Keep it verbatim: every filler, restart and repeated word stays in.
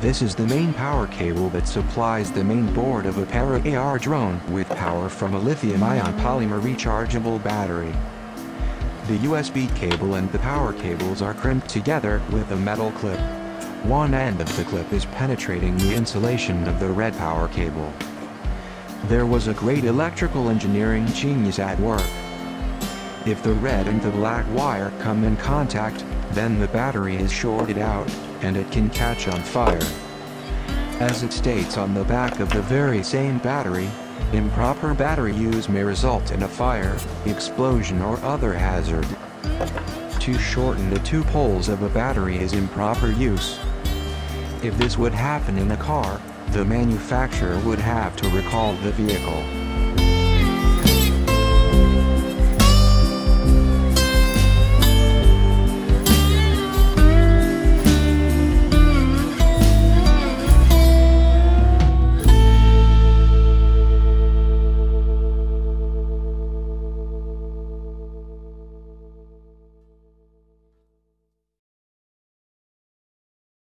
This is the main power cable that supplies the main board of a Parrot A R drone with power from a lithium-ion polymer rechargeable battery. The U S B cable and the power cables are crimped together with a metal clip. One end of the clip is penetrating the insulation of the red power cable. There was a great electrical engineering genius at work. If the red and the black wire come in contact, then the battery is shorted out, and it can catch on fire. As it states on the back of the very same battery, improper battery use may result in a fire, explosion or other hazard. To shorten the two poles of a battery is improper use. If this would happen in a car, the manufacturer would have to recall the vehicle.